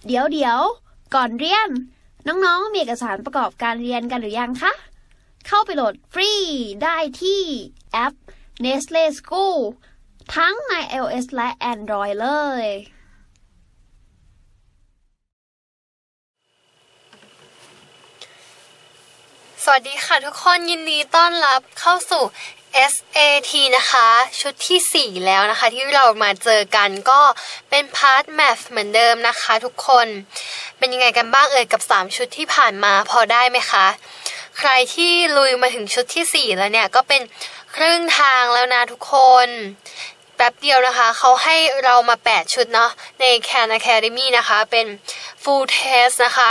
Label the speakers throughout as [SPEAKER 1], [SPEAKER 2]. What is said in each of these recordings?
[SPEAKER 1] เดี๋ยวก่อนเรียนน้องๆมีเอกสารประกอบการเรียนกันหรือยังคะเข้าไปโหลดฟรีได้ที่แอป Nestle School ทั้งใน iOS และ Android เลย
[SPEAKER 2] สวัสดีค่ะทุกคนยินดีต้อนรับเข้าสู่ SAT นะคะชุดที่4แล้วนะคะที่เรามาเจอกันก็เป็นพาร์ท Math เหมือนเดิมนะคะทุกคนเป็นยังไงกันบ้างกับ3ชุดที่ผ่านมาพอได้ไหมคะใครที่ลุยมาถึงชุดที่4แล้วเนี่ยก็เป็นครึ่งทางแล้วนะทุกคนแป๊บเดียวนะคะเขาให้เรามา8ชุดเนาะใน Khan Academy นะคะเป็น Full Test นะคะ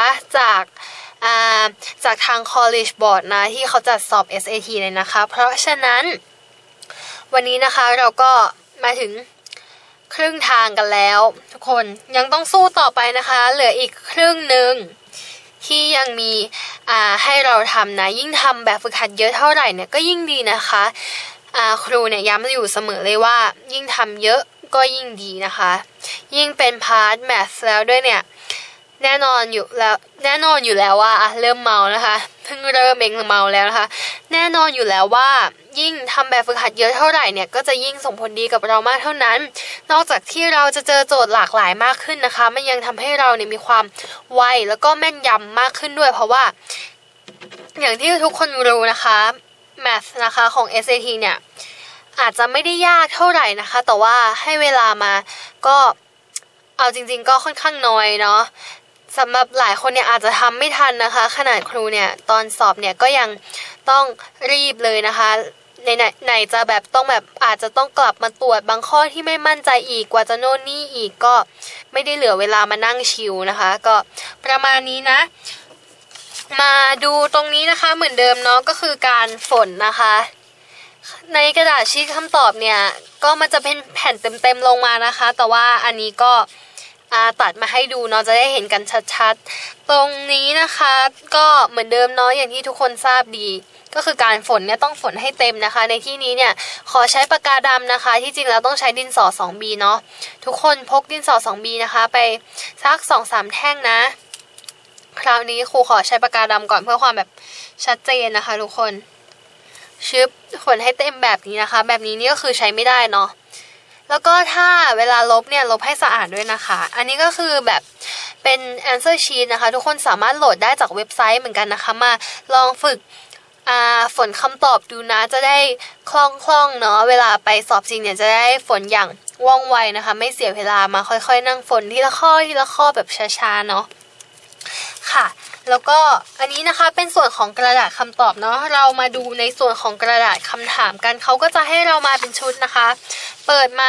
[SPEAKER 2] จากทาง College Board นะที่เขาจัดสอบ SAT เลยนะคะเพราะฉะนั้นวันนี้นะคะเราก็มาถึงครึ่งทางกันแล้วทุกคนยังต้องสู้ต่อไปนะคะเหลืออีกครึ่งหนึ่งที่ยังมีให้เราทำนะยิ่งทำแบบฝึกหัดเยอะเท่าไหร่เนี่ยก็ยิ่งดีนะคะครูเนี่ยย้ำอยู่เสมอเลยว่ายิ่งทำเยอะก็ยิ่งดีนะคะยิ่งเป็นพาร์ท Math แล้วด้วยเนี่ยแน่นอนอยู่แล้วว่าเริ่มเมานะคะเพิ่งเริ่มเองเมาแล้วนะคะแน่นอนอยู่แล้วว่ายิ่งทำแบบฝึกหัดเยอะเท่าไหร่เนี่ยก็จะยิ่งส่งผลดีกับเรามากเท่านั้นนอกจากที่เราจะเจอโจทย์หลากหลายมากขึ้นนะคะมันยังทำให้เราเนี่ยมีความไวแล้วก็แม่นยำมากขึ้นด้วยเพราะว่าอย่างที่ทุกคนรู้นะคะ Math นะคะของ SAT เนี่ยอาจจะไม่ได้ยากเท่าไหร่นะคะแต่ว่าให้เวลามาก็เอาจริงๆก็ค่อนข้างน้อยเนาะสำหรับหลายคนเนี่ยอาจจะทำไม่ทันนะคะขนาดครูเนี่ยตอนสอบเนี่ยก็ยังต้องรีบเลยนะคะไหนจะแบบต้องแบบอาจจะต้องกลับมาตรวจบางข้อที่ไม่มั่นใจอีกกว่าจะโน่นนี่อีกก็ไม่ได้เหลือเวลามานั่งชิลนะคะก็ประมาณนี้นะมาดูตรงนี้นะคะเหมือนเดิมเนาะก็คือการฝนนะคะในกระดาษชี้คำตอบเนี่ยก็มันจะเป็นแผ่นเต็มๆลงมานะคะแต่ว่าอันนี้ก็ตัดมาให้ดูเนาะจะได้เห็นกันชัดๆตรงนี้นะคะก็เหมือนเดิมเนาะอย่างที่ทุกคนทราบดีก็คือการฝนเนี่ยต้องฝนให้เต็มนะคะในที่นี้เนี่ยขอใช้ปากกาดำนะคะที่จริงแล้วต้องใช้ดินสอ 2B เนาะทุกคนพกดินสอ 2B นะคะไปสัก 2-3 แท่งนะคราวนี้ครูขอใช้ปากกาดำก่อนเพื่อความแบบชัดเจนนะคะทุกคนฝนให้เต็มแบบนี้นะคะแบบนี้นี่ก็คือใช้ไม่ได้เนาะแล้วก็ถ้าเวลาลบเนี่ยลบให้สะอาดด้วยนะคะอันนี้ก็คือแบบเป็น answer sheet นะคะทุกคนสามารถโหลดได้จากเว็บไซต์เหมือนกันนะคะมาลองฝึกฝนคำตอบดูนะจะได้คล่องเนาะเวลาไปสอบจริงเนี่ยจะได้ฝนอย่างว่องไวนะคะไม่เสียเวลามาค่อยๆนั่งฝนทีละข้อแบบช้าๆเนาะค่ะแล้วก็อันนี้นะคะเป็นส่วนของกระดาษคำตอบเนาะเรามาดูในส่วนของกระดาษคำถามกันเขาก็จะให้เรามาเป็นชุดนะคะเปิดมา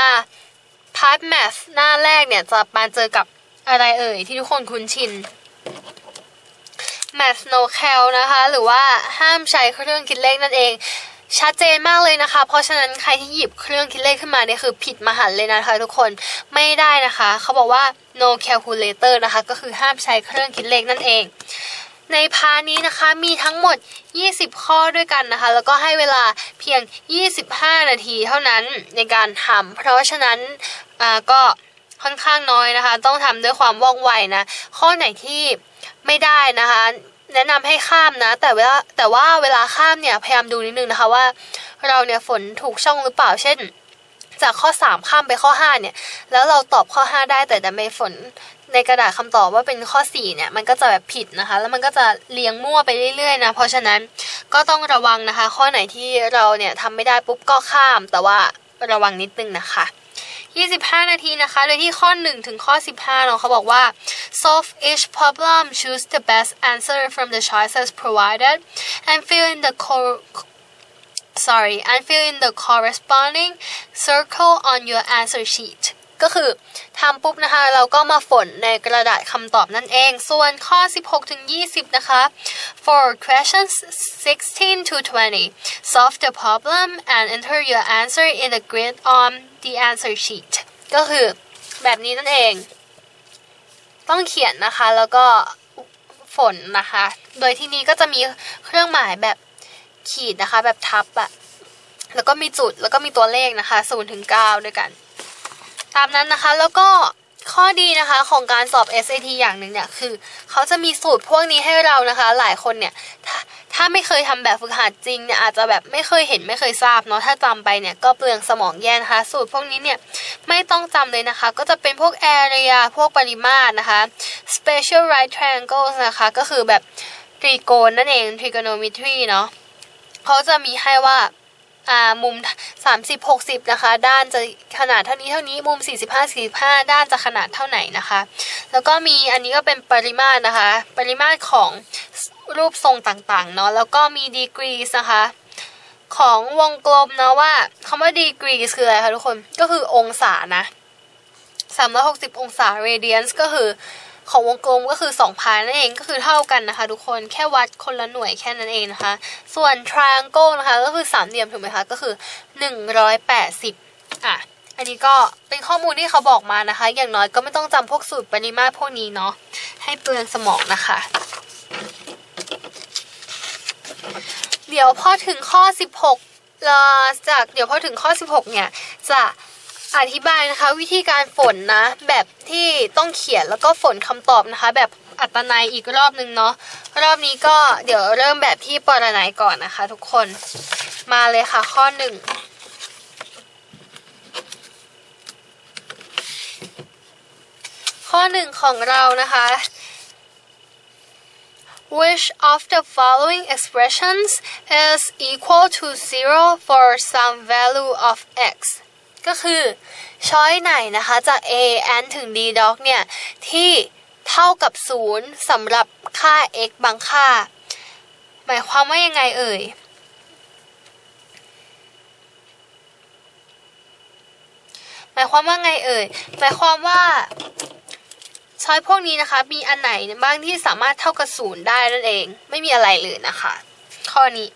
[SPEAKER 2] Part Math หน้าแรกเนี่ยจะมาเจอกับอะไรที่ทุกคนคุ้นชิน Math No Cal นะคะหรือว่าห้ามใช้เครื่องคิดเลขนั่นเองชัดเจนมากเลยนะคะเพราะฉะนั้นใครที่หยิบเครื่องคิดเลขขึ้นมาเนี่ยคือผิดมหันต์เลยนะคะทุกคนไม่ได้นะคะเขาบอกว่า no calculator นะคะก็คือห้ามใช้เครื่องคิดเลขนั่นเองในพาร์ทนี้นะคะมีทั้งหมด20ข้อด้วยกันนะคะแล้วก็ให้เวลาเพียง25นาทีเท่านั้นในการทำเพราะฉะนั้นก็ค่อนข้างน้อยนะคะต้องทำด้วยความว่องไวนะข้อไหนที่ไม่ได้นะคะแนะนำให้ข้ามนะแต่ว่าเวลาข้ามเนี่ยพยายามดูนิดนึงนะคะว่าเราเนี่ยฝนถูกช่องหรือเปล่าเช่นจากข้อ3ข้ามไปข้อ5เนี่ยแล้วเราตอบข้อ5ได้แต่ดันไปฝนในกระดาษคำตอบว่าเป็นข้อ4เนี่ยมันก็จะแบบผิดนะคะแล้วมันก็จะเรียงมั่วไปเรื่อยๆนะเพราะฉะนั้นก็ต้องระวังนะคะข้อไหนที่เราเนี่ยทำไม่ได้ปุ๊บก็ข้ามแต่ว่าระวังนิดนึงนะคะ25นาทีนะคะโดยที่ข้อ1ถึงข้อ15เนาะเขาบอกว่า solve each problem choose the best answer from the choices provided and fill in the corresponding circle on your answer sheet ก็คือทำปุ๊บนะคะเราก็มาฝนในกระดาษคำตอบนั่นเองส่วนข้อ16ถึง20นะคะ for questions 16 to 20 solve the problem and enter your answer in the grid on the answer sheet ก็คือแบบนี้นั่นเองต้องเขียนนะคะแล้วก็ฝนนะคะโดยที่นี้ก็จะมีเครื่องหมายแบบขีดนะคะแบบทับอะแล้วก็มีจุดแล้วก็มีตัวเลขนะคะ0 ถึง 9ด้วยกันตามนั้นนะคะแล้วก็ข้อดีนะคะของการสอบ SAT อย่างหนึ่งเนี่ยคือเขาจะมีสูตรพวกนี้ให้เรานะคะหลายคนเนี่ยถ้าไม่เคยทำแบบฝึกหัดจริงเนี่ยอาจจะแบบไม่เคยเห็นไม่เคยทราบเนาะถ้าจำไปเนี่ยก็เปลืองสมองแย่นะคะสูตรพวกนี้เนี่ยไม่ต้องจำเลยนะคะก็จะเป็นพวก area พวกปริมาตรนะคะ special right triangles นะคะก็คือแบบตรีโกณนั่นเอง trigonometry เนาะเขาจะมีให้ว่ามุม30-60นะคะด้านจะขนาดเท่านี้มุม45-45ด้านจะขนาดเท่าไหนนะคะแล้วก็มีอันนี้ก็เป็นปริมาตรนะคะปริมาตรของรูปทรงต่างๆเนาะแล้วก็มี degrees นะคะของวงกลมเนาะว่าคำว่า degrees คืออะไรคะทุกคนก็คือองศานะ360องศา radians ก็คือของวงกลมก็คือ2,000นั่นเองก็คือเท่ากันนะคะทุกคนแค่วัดคนละหน่วยแค่นั้นเองนะคะส่วน triangle นะคะก็คือสามเหลี่ยมถูกไหมคะก็คือ180อันนี้ก็เป็นข้อมูลที่เขาบอกมานะคะอย่างน้อยก็ไม่ต้องจำพวกสูตรปริมาตรพวกนี้เนาะให้เปลืองสมองนะคะเดี๋ยวพอถึงข้อ16เดี๋ยวพอถึงข้อ16เนี่ยจะอธิบายนะคะวิธีการฝนนะแบบที่ต้องเขียนแล้วก็ฝนคำตอบนะคะแบบอัตนัยอีกรอบนึงเนาะรอบนี้ก็เดี๋ยวเริ่มแบบที่ปรนัยก่อนนะคะทุกคนมาเลยค่ะข้อ1ข้อ1ของเรานะคะ Which of the following expressions is equal to 0 for some value of xก็คือช้อยไหนนะคะจาก a n ถึง d dog เนี่ยที่เท่ากับ0สำหรับค่า x บางค่าหมายความว่ายังไงเอ่ยหมายความว่าช้อยพวกนี้นะคะมีอันไหนบ้างที่สามารถเท่ากับ0ได้นั่นเองไม่มีอะไรเลยนะคะข้อนี้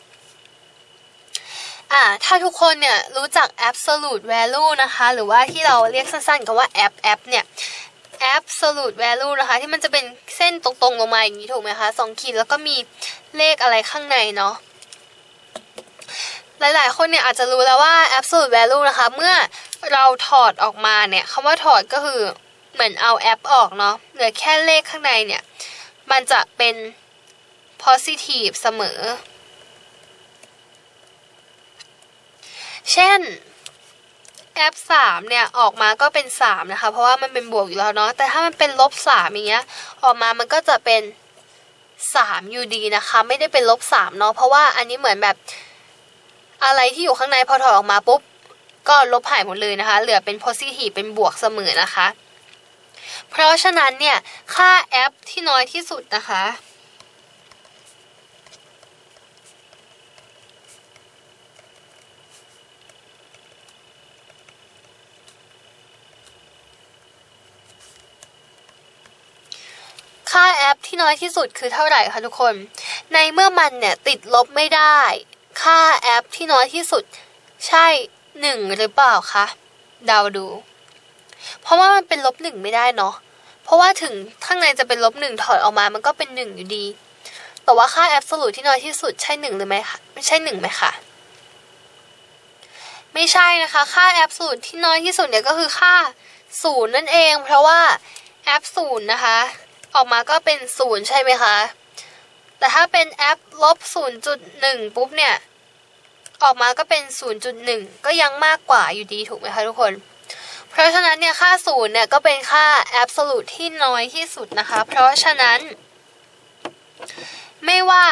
[SPEAKER 2] ถ้าทุกคนเนี่ยรู้จัก absolute value นะคะหรือว่าที่เราเรียกสั้นๆกันว่า f เนี่ย absolute value นะคะที่มันจะเป็นเส้นตรงๆลงมาอย่างนี้ถูกไหมคะ2 ขีดแล้วก็มีเลขอะไรข้างในเนาะหลายๆคนเนี่ยอาจจะรู้แล้วว่า absolute value นะคะเมื่อเราถอดออกมาเนี่ยคำว่าถอดก็คือเหมือนเอา f ออกเนาะเหลือแค่เลขข้างในเนี่ยมันจะเป็น positive เสมอเช่น f3 เนี่ยออกมาก็เป็น3นะคะเพราะว่ามันเป็นบวกอยู่แล้วเนาะแต่ถ้ามันเป็น-3อย่างเงี้ยออกมามันก็จะเป็น3อยู่ดีนะคะไม่ได้เป็น-3เนาะเพราะว่าอันนี้เหมือนแบบอะไรที่อยู่ข้างในพอถอดออกมาปุ๊บก็ลบหายหมดเลยนะคะเหลือเป็น positive เป็นบวกเสมอนะคะเพราะฉะนั้นเนี่ยค่า f ที่น้อยที่สุดนะคะค่า f ที่น้อยที่สุดคือเท่าไหร่คะทุกคนในเมื่อมันเนี่ยติดลบไม่ได้ค่า f ที่น้อยที่สุดใช่1หรือเปล่าคะเดาดูเพราะว่ามันเป็น-1ไม่ได้เนาะเพราะว่าถึงข้างในจะเป็น-1ถอดออกมามันก็เป็น1อยู่ดีแต่ว่าค่า absolute ที่น้อยที่สุดใช่1หรือไม่คะไม่ใช่1ไหมคะไม่ใช่นะคะค่า absolute ที่น้อยที่สุดเนี่ยก็คือค่า0นั่นเองเพราะว่า absolute นะคะออกมาก็เป็น0ใช่ไหมคะแต่ถ้าเป็น f ลบ 0.1 ปุ๊บเนี่ยออกมาก็เป็น 0.1 ก็ยังมากกว่าอยู่ดีถูกไหมคะทุกคนเพราะฉะนั้นเนี่ยค่า0เนี่ยก็เป็นค่า absolute ที่น้อยที่สุดนะคะเพราะฉะนั้นไม่ว่า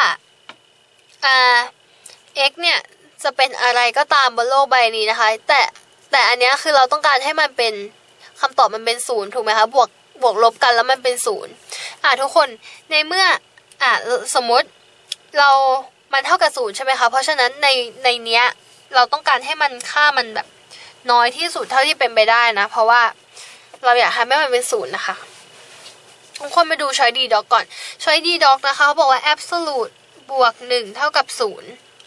[SPEAKER 2] x เนี่ยจะเป็นอะไรก็ตามบนโลกใบนี้นะคะแต่อันนี้คือเราต้องการให้มันเป็นคำตอบมันเป็น0ถูกไหมคะบวกลบกันแล้วมันเป็น0ทุกคนในเมื่อสมมติมันเท่ากับ0ใช่ไหมคะเพราะฉะนั้นในเนี้ยเราต้องการให้มันค่ามันแบบน้อยที่สุดเท่าที่เป็นไปได้นะเพราะว่าเราอยากให้มันเป็น0นะคะทุกคนมาดูช้อยดีด็อกก่อนช้อยดีด็อกนะคะเขาบอกว่า absolute บวก1เท่ากับ0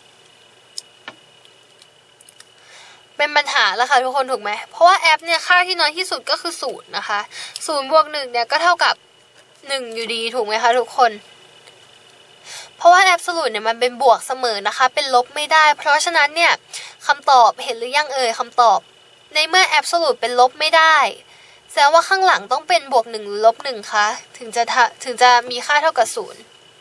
[SPEAKER 2] เป็นปัญหาแล้วค่ะทุกคนถูกไหมเพราะว่า f เนี่ยค่าที่น้อยที่สุดก็คือ0นะคะ0บวก1เนี่ยก็เท่ากับ1อยู่ดีถูกไหมคะทุกคนเพราะว่า absolute เนี่ยมันเป็นบวกเสมอนะคะเป็นลบไม่ได้เพราะฉะนั้นเนี่ยคำตอบเห็นหรือยังคำตอบในเมื่อ absolute เป็นลบไม่ได้แสดงว่าข้างหลังต้องเป็นบวก1หรือลบ1คะถึงจะมีค่าเท่ากับ0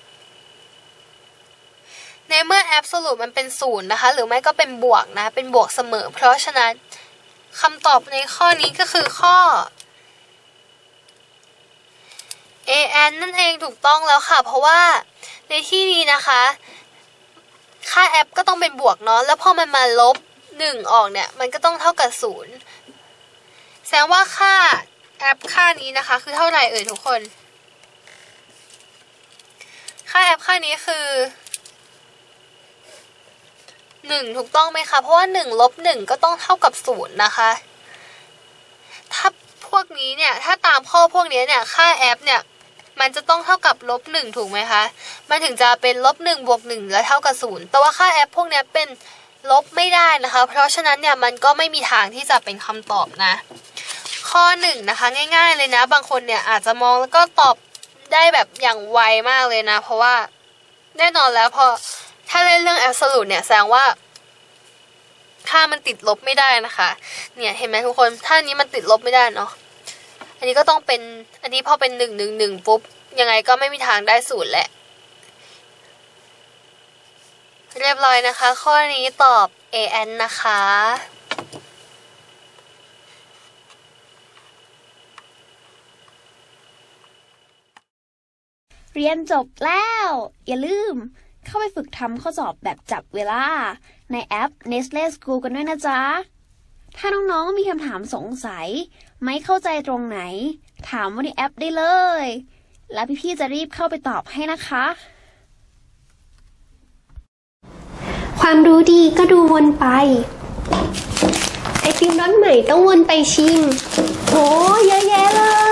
[SPEAKER 2] ในเมื่อ absolute มันเป็น0นะคะหรือไม่ก็เป็นบวกนะเป็นบวกเสมอเพราะฉะนั้นคำตอบในข้อนี้ก็คือข้อ an นั่นเองถูกต้องแล้วค่ะเพราะว่าในที่นี้นะคะค่า f ก็ต้องเป็นบวกเนาะแล้วพอมันมาลบ1ออกเนี่ยมันก็ต้องเท่ากับ0แสดงว่าค่า f ค่านี้นะคะคือเท่าไหร่ทุกคนค่า f ค่านี้คือ1ถูกต้องไหมคะเพราะว่า1ลบ1ก็ต้องเท่ากับ0นะคะถ้าพวกนี้เนี่ยถ้าตามข้อพวกนี้เนี่ยค่า f เนี่ยมันจะต้องเท่ากับลบ1ถูกไหมคะมันถึงจะเป็นลบ1บวก1แล้วเท่ากับ0แต่ว่าค่า f พวกนี้เป็นลบไม่ได้นะคะเพราะฉะนั้นเนี่ยมันก็ไม่มีทางที่จะเป็นคำตอบนะข้อ1นะคะง่ายๆเลยนะบางคนเนี่ยอาจจะมองแล้วก็ตอบได้แบบอย่างไวมากเลยนะเพราะว่าแน่นอนแล้วพอถ้าเล่นเรื่อง absolute เนี่ยแสดงว่าค่ามันติดลบไม่ได้นะคะเนี่ยเห็นไหมทุกคนถ้านี้มันติดลบไม่ได้เนาะอันนี้ก็ต้องเป็นอันนี้พอเป็น111ปุ๊บยังไงก็ไม่มีทางได้0แหละเรียบร้อยนะคะข้อนี้ตอบ an นะคะ
[SPEAKER 1] เรียนจบแล้วอย่าลืมเข้าไปฝึกทำข้อสอบแบบจับเวลาในแอป Nestle School กันด้วยนะจ๊ะถ้าน้องๆมีคำถามสงสัยไม่เข้าใจตรงไหนถามว่าในแอปได้เลยแล้วพี่ๆจะรีบเข้าไปตอบให้นะคะ
[SPEAKER 3] ความรู้ดีก็ดูวนไปไอติมรสใหม่ต้องวนไปชิมโหเยอะแยะเลย